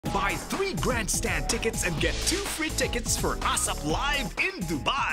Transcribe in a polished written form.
Buy 3 grandstand tickets and get 2 free tickets for ASAP Live in Dubai.